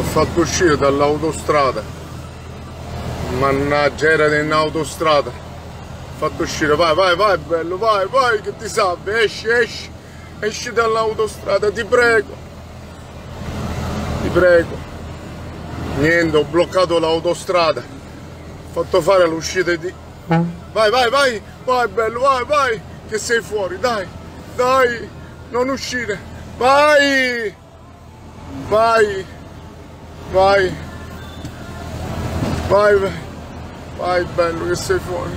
fatto uscire dall'autostrada, mannaggia, era in autostrada, fatto uscire, vai vai vai bello, vai vai che ti salvi, esci dall'autostrada, ti prego, niente, ho bloccato l'autostrada, ho fatto fare l'uscita di... vai vai vai, vai bello, vai vai, che sei fuori, dai, non uscire, vai, vai, vai, vai, vai, vai bello che sei fuori,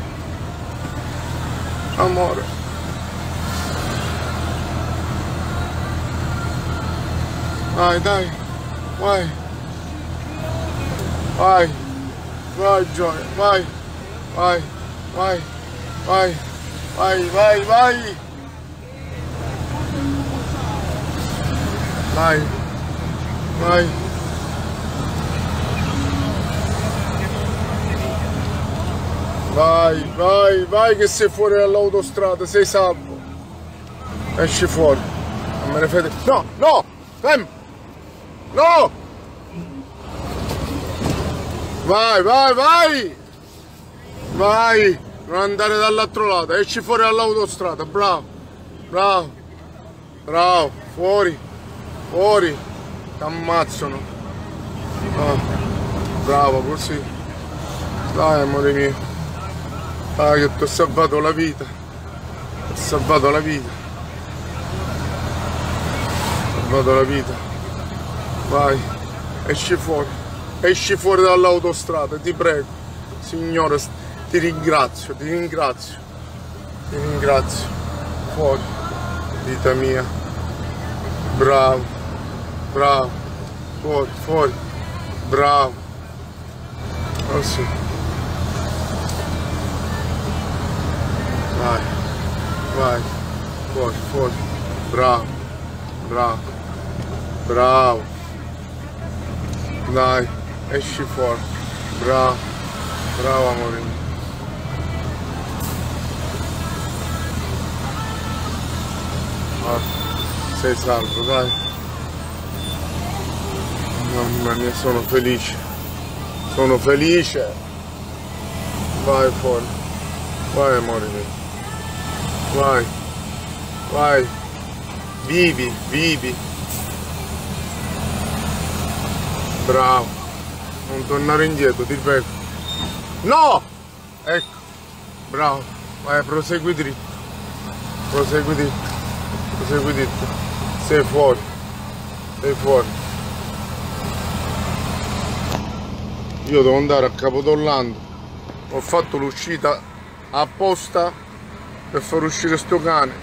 amore, vai dai, vai, vai, vai gioia, vai, vai, vai, vai, vai, vai, vai, vai, vai, vai, vai, vai che sei fuori dall'autostrada, sei salvo, esci fuori, non me ne fai, no, no, fermo, no, vai, vai, vai, vai, non andare dall'altro lato, esci fuori dall'autostrada, bravo, bravo, bravo, fuori, fuori, ti ammazzano, ah, bravo, così, dai amore mio, dai che ti ho salvato la vita, ti ho salvato la vita, salvato la vita, vai, esci fuori dall'autostrada, ti prego, Signore, ti ringrazio, fuori, vita mia, bravo, bravo, fuori, fuori, bravo, così, vai, vai, fuori, fuori, bravo, bravo, bravo, dai, esci fuori, bravo, bravo amore mio. Sei salvo, dai, mamma mia, sono felice, vai fuori, vai amore mio, vai, vai, vivi, bravo, non tornare indietro, ti prego, no, ecco, bravo, vai, prosegui dritto, sei fuori, io devo andare a Capodollando, ho fatto l'uscita apposta per far uscire sto cane,